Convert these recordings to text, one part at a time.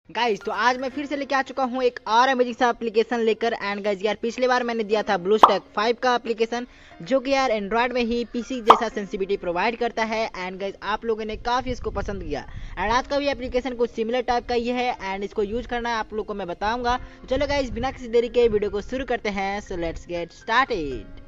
Guys तो आज मैं फिर से लेके आ चुका हूँ एक और अमेजिंग सा एप्लीकेशन लेकर। एंड गाइज यार पिछली बार मैंने दिया था ब्लूस्टैक 5 का एप्लीकेशन, जो कि यार एंड्रॉयड में ही पीसी जैसा सेंसिटिविटी प्रोवाइड करता है। एंड गाइज आप लोगों ने काफ़ी इसको पसंद किया। एंड आज का भी एप्लीकेशन कुछ सिमिलर टाइप का ही है एंड इसको यूज करना है आप लोग को मैं बताऊंगा। तो चलो गाइज बिना किसी देरी के वीडियो को शुरू करते हैं। So let's get started.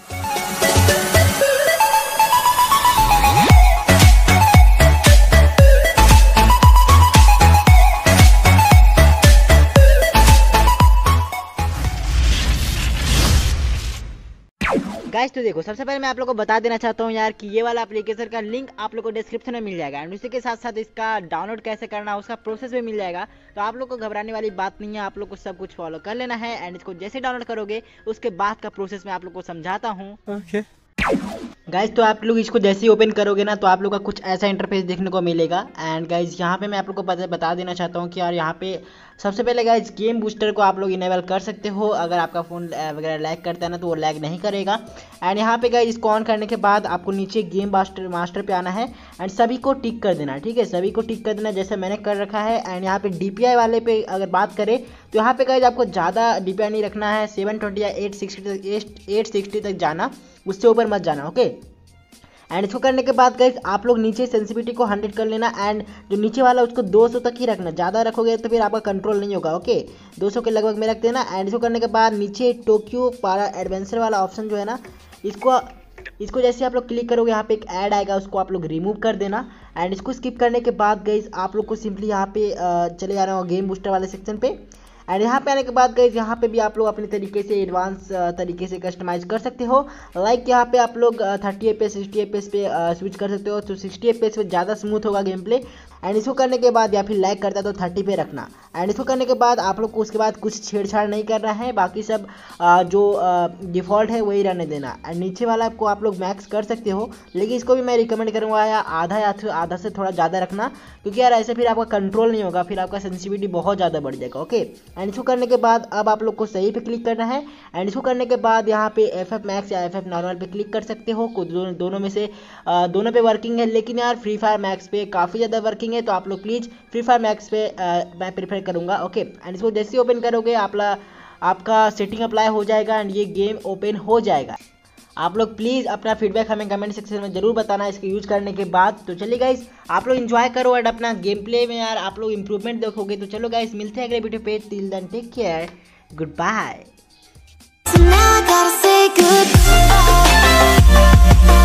Guys तो देखो, सबसे पहले मैं आप लोगों को बता देना चाहता हूँ यार कि ये वाला एप्लीकेशन का लिंक आप लोगों को डिस्क्रिप्शन में मिल जाएगा। एंड उसी के साथ साथ इसका डाउनलोड कैसे करना है उसका प्रोसेस भी मिल जाएगा। तो आप लोग को घबराने वाली बात नहीं है, आप लोग को सब कुछ फॉलो कर लेना है। एंड इसको जैसे डाउनलोड करोगे उसके बाद का प्रोसेस मैं आप लोग को समझाता हूँ। गाइज तो आप लोग इसको जैसे ही ओपन करोगे ना तो आप लोग का कुछ ऐसा इंटरफेस देखने को मिलेगा। एंड गाइज यहाँ पे मैं आप लोग को बता देना चाहता हूँ कि यार यहाँ पे सबसे पहले गाइज गेम बूस्टर को आप लोग इनेबल कर सकते हो। अगर आपका फ़ोन वगैरह लैग करता है ना तो वो लैग नहीं करेगा। एंड यहाँ पे गाइज इसको ऑन करने के बाद आपको नीचे गेम मास्टर पे आना है एंड सभी को टिक कर देना। ठीक है, सभी को टिक कर देना जैसे मैंने कर रखा है। एंड यहाँ पे DPI वाले पे अगर बात करें तो यहाँ पे गाइज आपको ज़्यादा DPI नहीं रखना है, 720 या 860 तक जाना, उससे ऊपर मत जाना। ओके, एंड इसको करने के बाद गाइज आप लोग नीचे सेंसिटिविटी को 100 कर लेना। एंड जो नीचे वाला उसको 200 तक ही रखना, ज़्यादा रखोगे तो फिर आपका कंट्रोल नहीं होगा। ओके, 200 के लगभग में रख देना। एंड इसको करने के बाद नीचे टोक्यो पारा एडवेंचर वाला ऑप्शन जो है ना, इसको जैसे आप लोग क्लिक करोगे यहाँ पे एक ऐड आएगा, उसको आप लोग रिमूव कर देना। एंड इसको स्किप करने के बाद गाइज आप लोग को सिंपली यहाँ पे चले जाना हो गेम बूस्टर वाले सेक्शन पे। एंड यहाँ पे आने के बाद गाइज यहाँ पे भी आप लोग अपने तरीके से एडवांस तरीके से कस्टमाइज कर सकते हो। लाइक यहाँ पे आप लोग 30 FPS 60 FPS पे स्विच कर सकते हो, तो 60 FPS पे ज़्यादा स्मूथ होगा गेम प्ले। एंड इसको करने के बाद या फिर लैग करता है तो 30 पे रखना। एंड इसको करने के बाद आप लोग को उसके बाद कुछ छेड़छाड़ नहीं करना है, बाकी सब जो डिफ़ॉल्ट है वही रहने देना। एंड नीचे वाला आपको आप लोग मैक्स कर सकते हो, लेकिन इसको भी मैं रिकमेंड करूँगा या आधा से थोड़ा ज़्यादा रखना, क्योंकि यार ऐसे फिर आपका कंट्रोल नहीं होगा, फिर आपका सेंसिटिविटी बहुत ज़्यादा बढ़ जाएगा। ओके, एंड इसको करने के बाद अब आप लोग को सही पे क्लिक करना है। एंड इसको करने के बाद यहाँ पे FF मैक्स या FF नॉर्मल पे क्लिक कर सकते हो। दोनों में से दोनों पे वर्किंग है, लेकिन यार फ्री फायर मैक्स पे काफ़ी ज़्यादा वर्किंग है, तो आप लोग प्लीज़ फ्री फायर मैक्स पे मैं प्रीफर करूँगा। ओके, एंड इसको जैसे ही ओपन करोगे आपका सेटिंग अप्लाई हो जाएगा एंड ये गेम ओपन हो जाएगा। आप लोग प्लीज़ अपना फीडबैक हमें कमेंट सेक्शन में जरूर बताना इसके यूज़ करने के बाद। तो चलिए गाइस आप लोग एंजॉय करो एंड अपना गेम प्ले में यार आप लोग इंप्रूवमेंट देखोगे। तो चलो गाइस मिलते हैं अगले वीडियो पे। Till then take care, good bye.